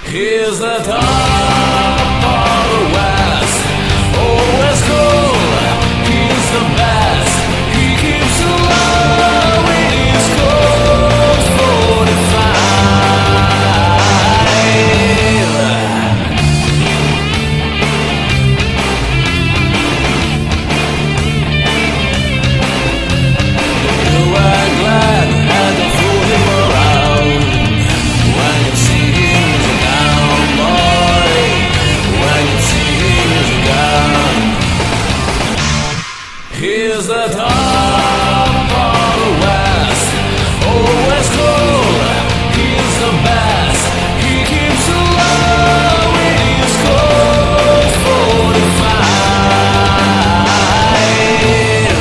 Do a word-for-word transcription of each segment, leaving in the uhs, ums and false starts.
He's the top of the West, always cool, he's the best. He keeps alive with his Colt forty-five. You are glad had to fool him around when you see him down, boy. When you see him down, he's the top of the West, always cool, he's the best. He keeps alive with his Colt forty-five.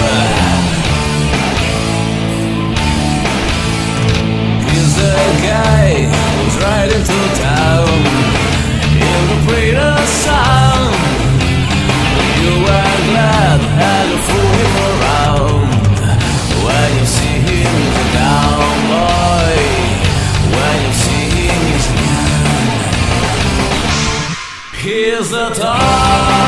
He's the guy who's riding to town in the greater sound. You are glad had to fool him around when you see him down, boy. When you see him down, he's the top